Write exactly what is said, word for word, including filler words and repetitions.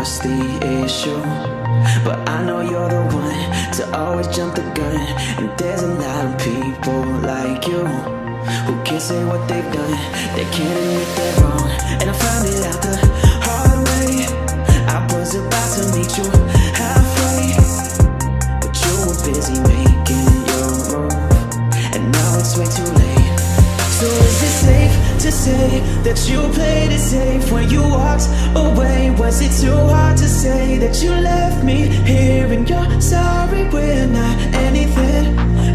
what's the issue? But I know you're the one to always jump the gun. And there's a lot of people like you who can't say what they've done, they can't admit they're wrong. And I found it out the hard way. I was about to meet you halfway, but you were busy making your move, and now it's way too late. So is it safe to say that you played it safe when you walked away? Was it too hard to say that you left me here and you're sorry we're not anything?